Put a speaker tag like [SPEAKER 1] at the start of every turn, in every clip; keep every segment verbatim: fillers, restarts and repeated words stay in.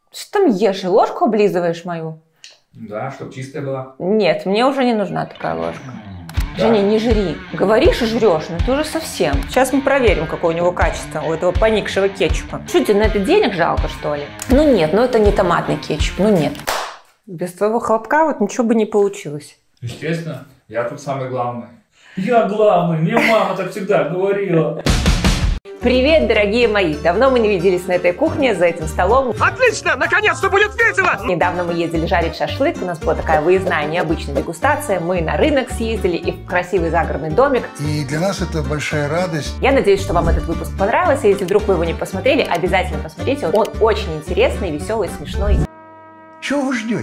[SPEAKER 1] Что там ешь? Ложку облизываешь мою?
[SPEAKER 2] Да, чтобы чистая была.
[SPEAKER 1] Нет, мне уже не нужна такая ложка.
[SPEAKER 2] Да.
[SPEAKER 1] Женя, не жри. Говоришь и жрешь, но ты уже совсем. Сейчас мы проверим, какое у него качество, у этого поникшего кетчупа. Что, тебе на это денег жалко, что ли? Ну нет, ну это не томатный кетчуп, ну нет. Без твоего хлопка вот ничего бы не получилось.
[SPEAKER 2] Естественно, я тут самый главный. Я главный, мне мама так всегда говорила.
[SPEAKER 1] Привет, дорогие мои! Давно мы не виделись на этой кухне, за этим столом.
[SPEAKER 3] Отлично! Наконец-то будет весело!
[SPEAKER 1] Недавно мы ездили жарить шашлык, у нас была такая выездная, необычная дегустация. Мы на рынок съездили и в красивый загородный домик.
[SPEAKER 4] И для нас это большая радость.
[SPEAKER 1] Я надеюсь, что вам этот выпуск понравился. Если вдруг вы его не посмотрели, обязательно посмотрите. Он очень интересный, веселый, смешной.
[SPEAKER 4] Чего вы ждете?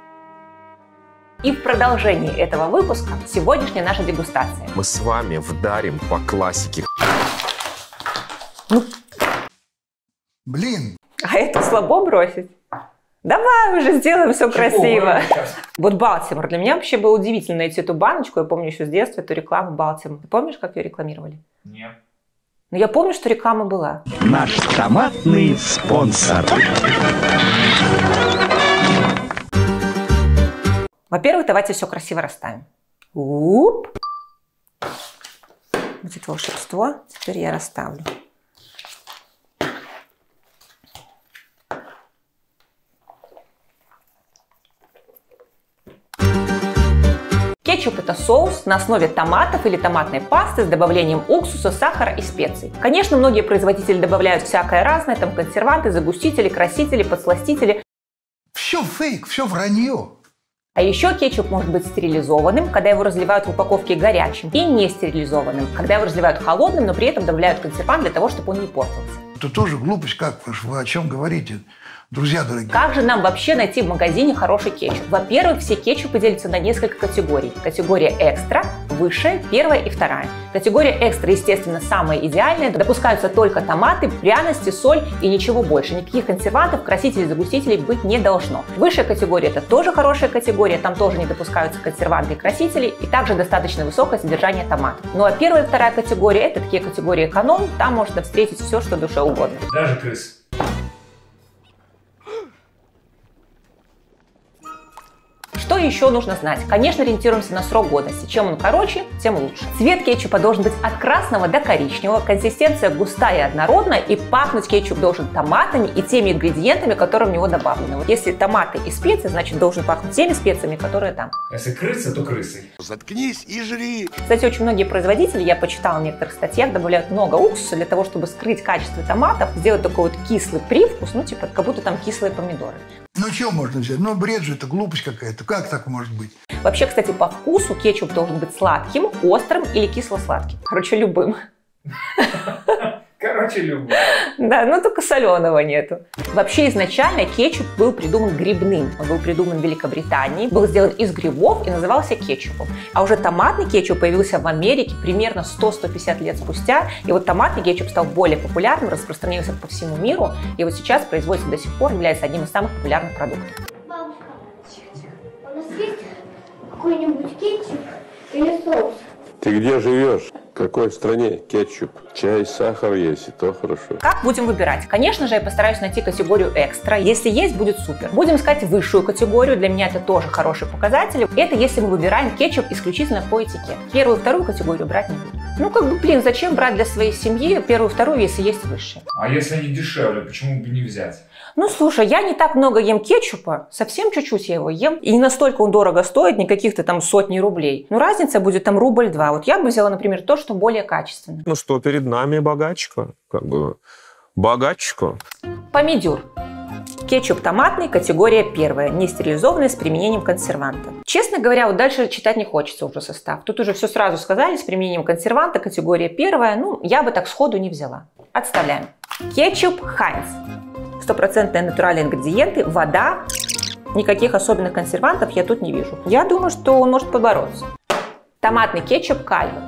[SPEAKER 1] И в продолжении этого выпуска сегодняшняя наша дегустация.
[SPEAKER 3] Мы с вами вдарим по классике.
[SPEAKER 1] Ну,
[SPEAKER 4] Блин.
[SPEAKER 1] а это слабо бросить? Давай уже сделаем все красиво. Вот Балтимор. Для меня вообще было удивительно найти эту баночку. Я помню еще с детства эту рекламу Балтимор. Ты помнишь, как ее рекламировали?
[SPEAKER 2] Нет.
[SPEAKER 1] Ну, я помню, что реклама была.
[SPEAKER 5] Наш томатный спонсор.
[SPEAKER 1] Во-первых, давайте все красиво расставим. Уп. Вот это волшебство. Теперь я расставлю. Кетчуп – это соус на основе томатов или томатной пасты с добавлением уксуса, сахара и специй. Конечно, многие производители добавляют всякое разное, там консерванты, загустители, красители, подсластители.
[SPEAKER 4] Все фейк, все вранье.
[SPEAKER 1] А еще кетчуп может быть стерилизованным, когда его разливают в упаковке горячим, и не стерилизованным, когда его разливают холодным, но при этом добавляют консервант для того, чтобы он не портился.
[SPEAKER 4] Это тоже глупость, как вы, вы о чем говорите, друзья дорогие.
[SPEAKER 1] Как же нам вообще найти в магазине хороший кетчуп? Во-первых, все кетчупы делятся на несколько категорий. Категория экстра, высшая, первая и вторая. Категория экстра, естественно, самая идеальная. Допускаются только томаты, пряности, соль и ничего больше. Никаких консервантов, красителей, загустителей быть не должно. Высшая категория – это тоже хорошая категория. Там тоже не допускаются консерванты и красители. И также достаточно высокое содержание томатов. Ну а первая и вторая категория – это такие категории эконом. Там можно встретить все, что душе угодно.
[SPEAKER 2] Даже крыс.
[SPEAKER 1] Что еще нужно знать? Конечно, ориентируемся на срок годности. Чем он короче, тем лучше. Цвет кетчупа должен быть от красного до коричневого, консистенция густая и однородная, и пахнуть кетчуп должен томатами и теми ингредиентами, которые в него добавлены. Вот если томаты и специи, значит должен пахнуть теми специями, которые там.
[SPEAKER 2] Если крыса, то крысой.
[SPEAKER 5] Заткнись и жри.
[SPEAKER 1] Кстати, очень многие производители, я почитала в некоторых статьях, добавляют много уксуса для того, чтобы скрыть качество томатов, сделать такой вот кислый привкус, ну типа как будто там кислые помидоры.
[SPEAKER 4] Ну, что можно взять? Ну, бред же, это глупость какая-то. Как так может быть?
[SPEAKER 1] Вообще, кстати, по вкусу кетчуп должен быть сладким, острым или кисло-сладким. Короче, любым.
[SPEAKER 2] Короче, любой.
[SPEAKER 1] Да, но только соленого нету. Вообще, изначально кетчуп был придуман грибным. Он был придуман в Великобритании, был сделан из грибов и назывался кетчупом. А уже томатный кетчуп появился в Америке примерно сто — сто пятьдесят лет спустя. И вот томатный кетчуп стал более популярным, распространился по всему миру. И вот сейчас производится до сих пор, является одним из самых популярных продуктов.
[SPEAKER 6] Бабушка, у нас есть какой-нибудь кетчуп или соус?
[SPEAKER 7] Ты где живешь? В какой стране? Кетчуп, чай, сахар есть, и то хорошо.
[SPEAKER 1] Как будем выбирать? Конечно же, я постараюсь найти категорию экстра. Если есть, будет супер. Будем искать высшую категорию. Для меня это тоже хороший показатель. Это если мы выбираем кетчуп исключительно по этикету. Первую и вторую категорию брать не буду. Ну, как бы, блин, зачем брать для своей семьи первую и вторую, если есть высшие?
[SPEAKER 2] А если они дешевле, почему бы не взять?
[SPEAKER 1] Ну, слушай, я не так много ем кетчупа, совсем чуть-чуть я его ем. И не настолько он дорого стоит, не каких-то там сотни рублей. Ну, разница будет там рубль-два. Вот я бы взяла, например, то, что более качественно.
[SPEAKER 3] Ну что, перед нами богачка. Как бы богачка.
[SPEAKER 1] Помидор. Кетчуп томатный, категория первая, не стерилизованный, с применением консерванта. Честно говоря, вот дальше читать не хочется уже состав. Тут уже все сразу сказали, с применением консерванта, категория первая. Ну, я бы так сходу не взяла. Отставляем. Кетчуп Хайнц. Стопроцентные натуральные ингредиенты, вода, никаких особенных консервантов я тут не вижу. Я думаю, что он может побороться. Томатный кетчуп Кальве.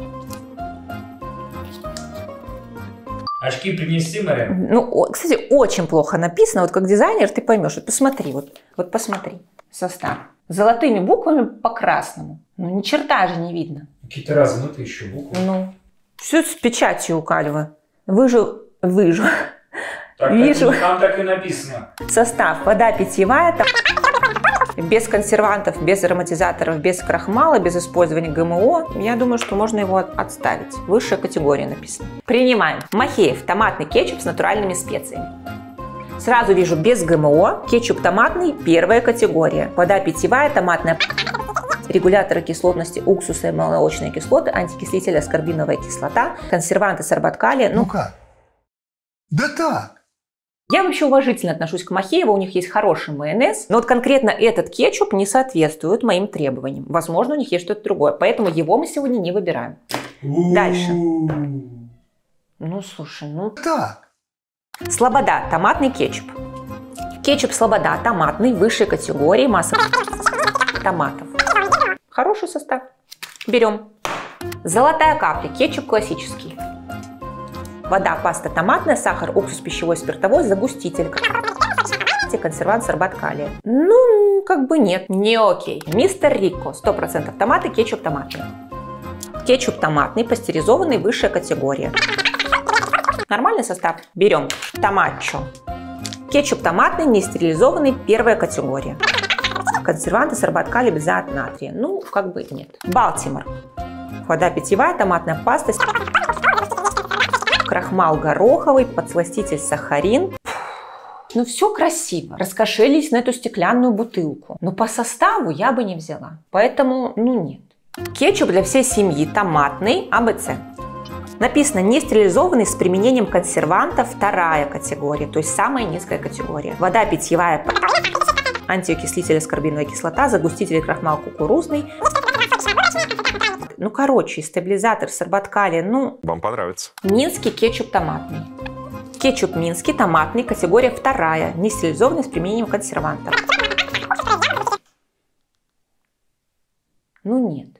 [SPEAKER 2] Очки принести, Мария?
[SPEAKER 1] Ну, кстати, очень плохо написано. Вот как дизайнер ты поймешь. Вот посмотри, вот, вот посмотри состав. Золотыми буквами по красному. Ну, ни черта же не видно.
[SPEAKER 2] Какие-то размытые еще буквы.
[SPEAKER 1] Ну, все с печатью у Кальве. Выжу, выжу.
[SPEAKER 2] Так,
[SPEAKER 1] Вижу.
[SPEAKER 2] Так, там так и написано.
[SPEAKER 1] Состав: вода питьевая, там, без консервантов, без ароматизаторов, без крахмала, без использования ГМО. Я думаю, что можно его отставить. Высшая категория написано. Принимаем. Махеев томатный кетчуп с натуральными специями. Сразу вижу без ГМО. Кетчуп томатный, первая категория. Вода питьевая, томатная, регуляторы кислотности уксуса и молочные кислоты, антикислитель, аскорбиновая кислота, консерванты, сорбат калия.
[SPEAKER 4] Ну
[SPEAKER 1] Ну,
[SPEAKER 4] как? Да так.
[SPEAKER 1] я вообще уважительно отношусь к Махееву, у них есть хороший майонез, но вот конкретно этот кетчуп не соответствует моим требованиям. Возможно, у них есть что-то другое, поэтому его мы сегодня не выбираем. Дальше. Ну, слушай, ну...
[SPEAKER 4] Так.
[SPEAKER 1] Слобода, томатный кетчуп. Кетчуп Слобода, томатный, высшей категории, масса томатов. Хороший состав. Берем. Золотая капля, кетчуп классический. Вода, паста томатная, сахар, уксус пищевой, спиртовой, загуститель, консервант, сорбат калия. Ну, как бы нет, не окей. Мистер Рико, сто процентов томаты, кетчуп томатный. Кетчуп томатный, пастеризованный, высшая категория. Нормальный состав. Берем. Томачо. Кетчуп томатный, нестерилизованный, первая категория. Консерванты, сорбат калия, бензоат натрия. Ну, как бы нет. Балтимор. Вода питьевая, томатная паста, крахмал гороховый, подсластитель сахарин. Ну, все красиво. Раскошелились на эту стеклянную бутылку. Но по составу я бы не взяла. Поэтому, ну, нет. Кетчуп для всей семьи томатный, А Б С. Написано нестерилизованный с применением консервантов, вторая категория, то есть самая низкая категория. Вода питьевая, антиокислитель, аскорбиновая кислота, загуститель, крахмал кукурузный. Ну, короче, стабилизатор, сорбат калия, ну...
[SPEAKER 3] Вам понравится.
[SPEAKER 1] Минский кетчуп томатный. Кетчуп минский, томатный, категория вторая, нестерилизованный с применением консервантов. Ну, нет.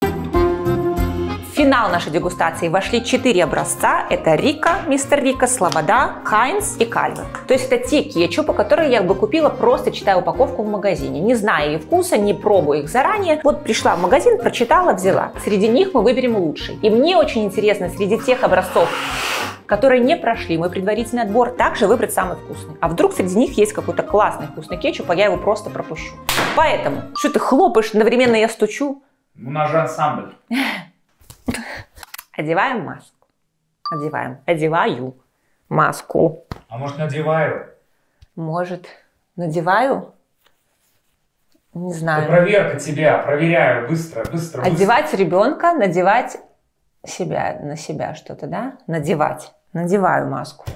[SPEAKER 1] В финал нашей дегустации вошли четыре образца. Это Рико, мистер Рико, Слобода, Хайнц и Кальве. То есть это те кетчупы, которые я бы купила, просто читая упаковку в магазине. Не зная их вкуса, не пробуя их заранее. Вот пришла в магазин, прочитала, взяла. Среди них мы выберем лучший. И мне очень интересно среди тех образцов, которые не прошли мой предварительный отбор, также выбрать самый вкусный. А вдруг среди них есть какой-то классный вкусный кетчуп, а я его просто пропущу. Поэтому, что ты хлопаешь, одновременно я стучу?
[SPEAKER 2] У нас же ансамбль.
[SPEAKER 1] Одеваем маску. Одеваем. Одеваю маску.
[SPEAKER 2] А может, надеваю?
[SPEAKER 1] Может, надеваю? Не
[SPEAKER 2] Это
[SPEAKER 1] знаю.
[SPEAKER 2] проверка тебя, проверяю, быстро, быстро, быстро.
[SPEAKER 1] Одевать ребенка, надевать себя, на себя что-то, да? Надевать. Надеваю маску.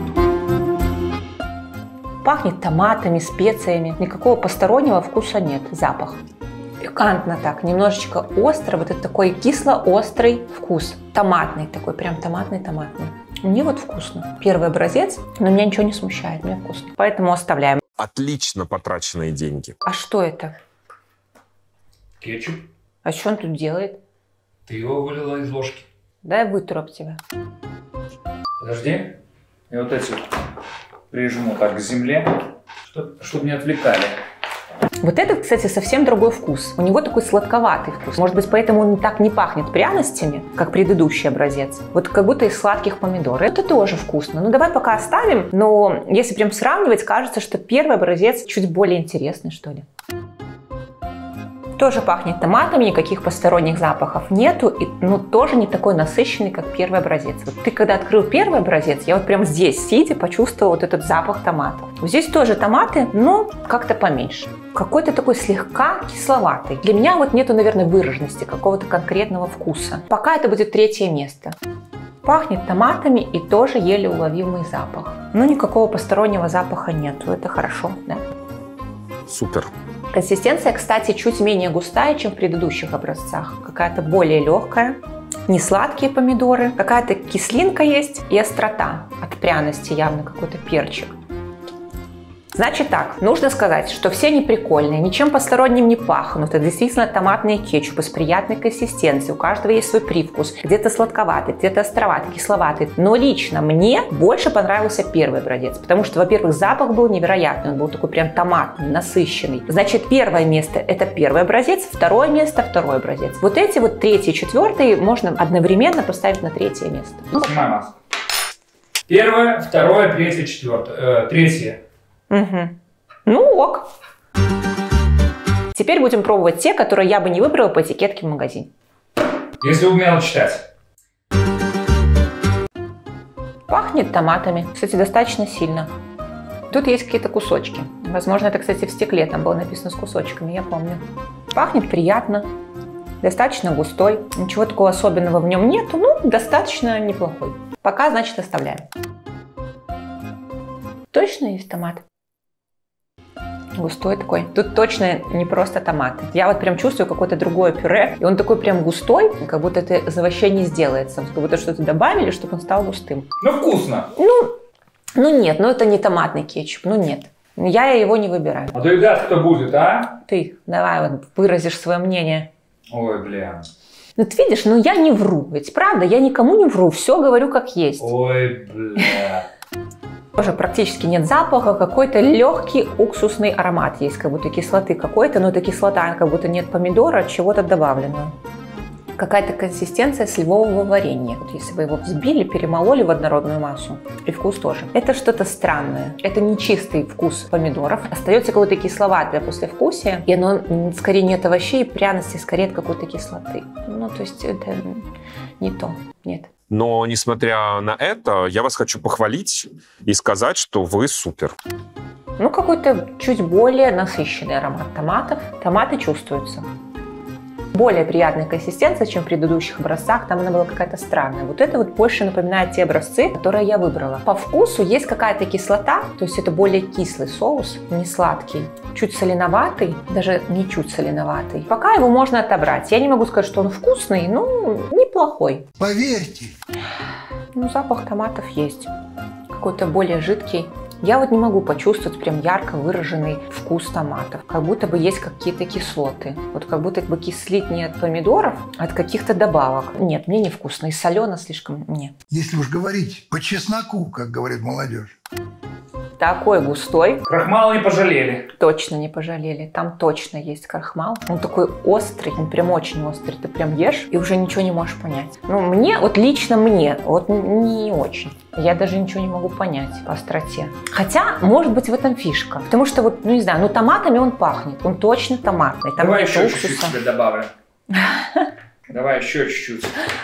[SPEAKER 1] Пахнет томатами, специями. Никакого постороннего вкуса нет. Запах. Пикантно так, немножечко остро, вот это такой кисло-острый вкус. Томатный такой, прям томатный-томатный. Мне вот вкусно. Первый образец, но меня ничего не смущает, мне вкусно. Поэтому оставляем.
[SPEAKER 3] Отлично потраченные деньги.
[SPEAKER 1] А что это?
[SPEAKER 2] Кетчуп.
[SPEAKER 1] А что он тут делает?
[SPEAKER 2] Ты его вылила из ложки.
[SPEAKER 1] Дай вытру об тебя.
[SPEAKER 2] Подожди. И вот эти прижму так к земле, чтобы, чтобы не отвлекали.
[SPEAKER 1] Вот этот, кстати, совсем другой вкус. У него такой сладковатый вкус. Может быть, поэтому он так не пахнет пряностями, как предыдущий образец. Вот как будто из сладких помидор. Это тоже вкусно. Ну, давай пока оставим. Но если прям сравнивать, кажется, что первый образец чуть более интересный, что ли. Тоже пахнет томатами, никаких посторонних запахов нету, и, ну, тоже не такой насыщенный, как первый образец. Вот ты когда открыл первый образец, я вот прям здесь, сидя, почувствовала вот этот запах томатов. Здесь тоже томаты, но как-то поменьше. Какой-то такой слегка кисловатый. Для меня вот нету, наверное, выраженности, какого-то конкретного вкуса. Пока это будет третье место. Пахнет томатами и тоже еле уловимый запах. Но никакого постороннего запаха нету, это хорошо, да?
[SPEAKER 3] Супер.
[SPEAKER 1] Консистенция, кстати, чуть менее густая, чем в предыдущих образцах. Какая-то более легкая. Не сладкие помидоры. Какая-то кислинка есть и острота. От пряности явно какой-то перчик. Значит так, нужно сказать, что все они прикольные, ничем посторонним не пахнут. Это действительно томатные кетчупы с приятной консистенцией. У каждого есть свой привкус. Где-то сладковатый, где-то островатый, кисловатый. Но лично мне больше понравился первый образец. Потому что, во-первых, запах был невероятный. Он был такой прям томатный, насыщенный. Значит, первое место – это первый образец, второе место – второй образец. Вот эти вот третий и четвертый можно одновременно поставить на третье место.
[SPEAKER 2] Снимай маску. Первое, второе, третье, четвертое. Э, третье.
[SPEAKER 1] Угу. Ну ок. Теперь будем пробовать те, которые я бы не выбрала по этикетке в магазине.
[SPEAKER 2] Если умела читать.
[SPEAKER 1] Пахнет томатами. Кстати, достаточно сильно. Тут есть какие-то кусочки. Возможно, это, кстати, в стекле. Там было написано с кусочками, я помню. Пахнет приятно. Достаточно густой. Ничего такого особенного в нем нету. Ну, достаточно неплохой. Пока, значит, оставляем. Точно есть томат? Густой такой. Тут точно не просто томаты. Я вот прям чувствую какое-то другое пюре. И он такой прям густой, как будто это из овощей не сделается. Как будто что-то добавили, чтобы он стал густым.
[SPEAKER 2] Ну, вкусно.
[SPEAKER 1] Ну, ну нет, ну это не томатный кетчуп. Ну нет. Я его не выбираю.
[SPEAKER 2] А доедать кто будет, а?
[SPEAKER 1] Ты, давай вот выразишь свое мнение.
[SPEAKER 2] Ой, бля.
[SPEAKER 1] Ну ты видишь, ну я не вру. Ведь правда, я никому не вру. Все говорю как есть.
[SPEAKER 2] Ой, бля.
[SPEAKER 1] Тоже практически нет запаха, какой-то легкий уксусный аромат есть, как будто кислоты какой-то, но это кислота, как будто нет помидора, чего-то добавленного. Какая-то консистенция сливового варенья. Вот если вы его взбили, перемололи в однородную массу, и вкус тоже. Это что-то странное. Это не чистый вкус помидоров. Остается какое-то кисловатое послевкусие, и оно скорее нет овощей, пряности, скорее от какой-то кислоты. Ну, то есть это не то, нет.
[SPEAKER 3] Но, несмотря на это, я вас хочу похвалить и сказать, что вы супер.
[SPEAKER 1] Ну, какой-то чуть более насыщенный аромат томатов. Томаты чувствуются. Более приятная консистенция, чем в предыдущих образцах. Там она была какая-то странная. Вот это вот больше напоминает те образцы, которые я выбрала. По вкусу есть какая-то кислота, то есть это более кислый соус, не сладкий. Чуть соленоватый, даже не чуть соленоватый. Пока его можно отобрать. Я не могу сказать, что он вкусный, но неплохой.
[SPEAKER 4] Поверьте.
[SPEAKER 1] Ну, запах томатов есть. Какой-то более жидкий. Я вот не могу почувствовать прям ярко выраженный вкус томатов. Как будто бы есть какие-то кислоты. Вот как будто бы кислит не от помидоров, а от каких-то добавок. Нет, мне не вкусно. И солено слишком нет.
[SPEAKER 4] Если уж говорить по чесноку, как говорит молодежь.
[SPEAKER 1] Такой густой.
[SPEAKER 2] Крахмал не пожалели.
[SPEAKER 1] Точно не пожалели. Там точно есть крахмал. Он такой острый, он прям очень острый. Ты прям ешь и уже ничего не можешь понять. Ну, мне, вот лично мне, вот не очень. Я даже ничего не могу понять по остроте. Хотя, может быть, в этом фишка. Потому что, вот, ну не знаю, ну томатами он пахнет. Он точно томатный. Там
[SPEAKER 2] Давай
[SPEAKER 1] нет
[SPEAKER 2] еще
[SPEAKER 1] уксуса.
[SPEAKER 2] чуть-чуть тебе добавлю. Давай еще чуть-чуть.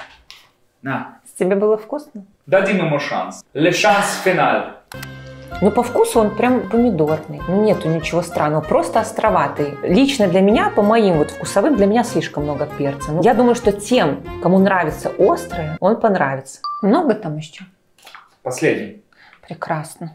[SPEAKER 2] На.
[SPEAKER 1] Тебе было вкусно?
[SPEAKER 2] Дадим ему шанс. Le chance final.
[SPEAKER 1] Ну, по вкусу он прям помидорный. Ну, нету ничего странного, просто островатый. Лично для меня, по моим вот вкусовым, для меня слишком много перца. Ну, я думаю, что тем, кому нравится острое, он понравится. Много там еще?
[SPEAKER 2] Последний.
[SPEAKER 1] Прекрасно.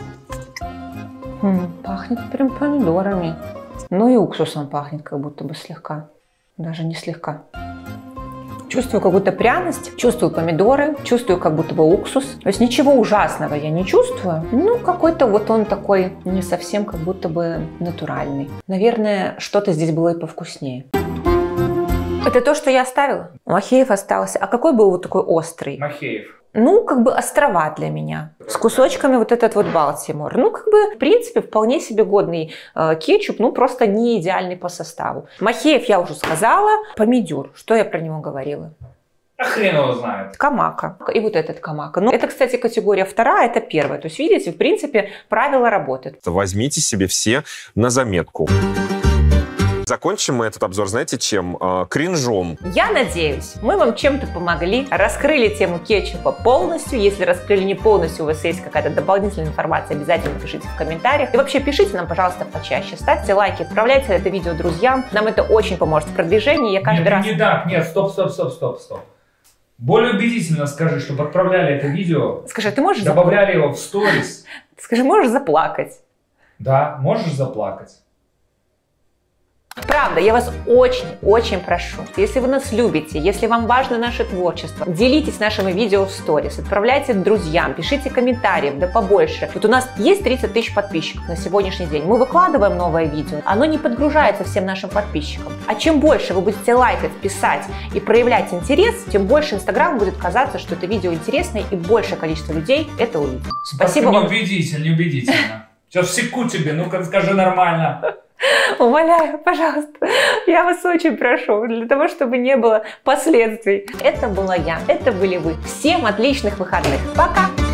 [SPEAKER 1] М, пахнет прям помидорами. Ну и уксусом пахнет как будто бы слегка. Даже не слегка. Чувствую какую-то пряность, чувствую помидоры, чувствую как будто бы уксус. То есть ничего ужасного я не чувствую. Ну, какой-то вот он такой не совсем как будто бы натуральный. Наверное, что-то здесь было и повкуснее. Это то, что я оставила? Махеев остался. А какой был вот такой острый?
[SPEAKER 2] Махеев.
[SPEAKER 1] Ну, как бы острова для меня. С кусочками вот этот вот Балтимор. Ну, как бы, в принципе, вполне себе годный э, кетчуп, ну, просто не идеальный по составу. Махеев я уже сказала. Помидор. Что я про него говорила?
[SPEAKER 2] А хрен его знает.
[SPEAKER 1] Камака. И вот этот камака. Ну, это, кстати, категория вторая, это первая. То есть, видите, в принципе, правила работают.
[SPEAKER 3] Возьмите себе все на заметку. Закончим мы этот обзор, знаете, чем? Э, кринжом.
[SPEAKER 1] Я надеюсь, мы вам чем-то помогли, раскрыли тему кетчупа полностью. Если раскрыли не полностью, у вас есть какая-то дополнительная информация, обязательно пишите в комментариях. И вообще пишите нам, пожалуйста, почаще. Ставьте лайки, отправляйте это видео друзьям. Нам это очень поможет в продвижении. Я каждый
[SPEAKER 2] нет,
[SPEAKER 1] раз...
[SPEAKER 2] Не так, нет, стоп, стоп, стоп, стоп, стоп. Более убедительно скажи, чтобы отправляли это видео.
[SPEAKER 1] Скажи, ты можешь...
[SPEAKER 2] Добавляли его в сторис.
[SPEAKER 1] Скажи, можешь заплакать?
[SPEAKER 2] Да, можешь заплакать.
[SPEAKER 1] Правда, я вас очень-очень прошу, если вы нас любите, если вам важно наше творчество, делитесь нашими видео в сторис, отправляйте друзьям, пишите комментарии, да побольше. Вот у нас есть тридцать тысяч подписчиков на сегодняшний день. Мы выкладываем новое видео, оно не подгружается всем нашим подписчикам. А чем больше вы будете лайкать, писать и проявлять интерес, тем больше Инстаграм будет казаться, что это видео интересное, и большее количество людей это увидит. Спасибо вам.
[SPEAKER 2] Неубедительно, неубедительно. Сейчас всеку тебе, ну-ка скажи нормально.
[SPEAKER 1] Умоляю, пожалуйста, я вас очень прошу, для того, чтобы не было последствий. Это была я, это были вы. Всем отличных выходных. Пока!